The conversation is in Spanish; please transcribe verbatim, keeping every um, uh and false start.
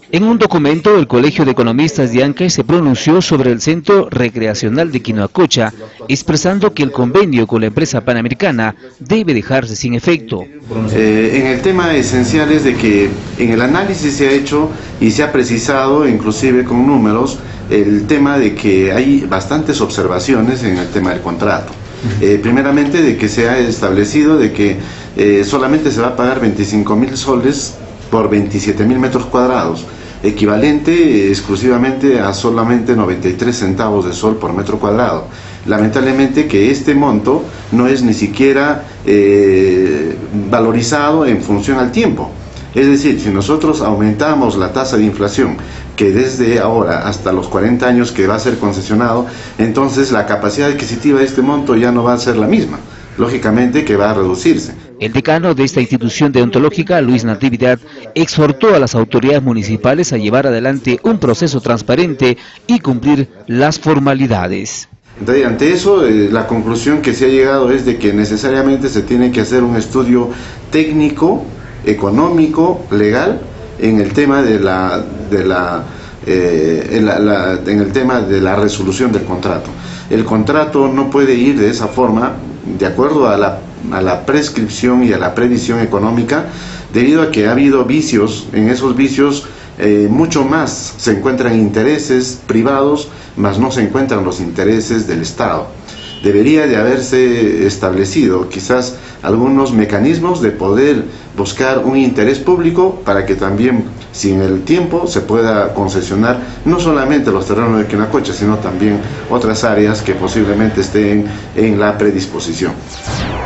En un documento, el Colegio de Economistas de Ancash se pronunció sobre el Centro Recreacional de Quinoacocha, expresando que el convenio con la empresa panamericana debe dejarse sin efecto. Eh, en el tema esencial es de que en el análisis se ha hecho y se ha precisado, inclusive con números, el tema de que hay bastantes observaciones en el tema del contrato. Eh, primeramente de que se ha establecido de que eh, solamente se va a pagar veinticinco mil soles por veintisiete mil metros cuadrados, equivalente eh, exclusivamente a solamente noventa y tres centavos de sol por metro cuadrado. Lamentablemente que este monto no es ni siquiera eh, valorizado en función al tiempo. Es decir, si nosotros aumentamos la tasa de inflación, que desde ahora hasta los cuarenta años que va a ser concesionado, entonces la capacidad adquisitiva de este monto ya no va a ser la misma. Lógicamente que va a reducirse. El decano de esta institución deontológica, Luis Natividad, exhortó a las autoridades municipales a llevar adelante un proceso transparente y cumplir las formalidades. Entonces, ante eso, eh, la conclusión que se ha llegado es de que necesariamente se tiene que hacer un estudio técnico, económico, legal, en el tema de la, de la, eh, en, la, la, en el tema de la resolución del contrato. El contrato no puede ir de esa forma, de acuerdo a la, a la prescripción y a la previsión económica, debido a que ha habido vicios. En esos vicios eh, mucho más se encuentran intereses privados, más no se encuentran los intereses del Estado. Debería de haberse establecido quizás algunos mecanismos de poder buscar un interés público para que también, sin el tiempo, se pueda concesionar no solamente los terrenos de Quinoacocha, sino también otras áreas que posiblemente estén en la predisposición.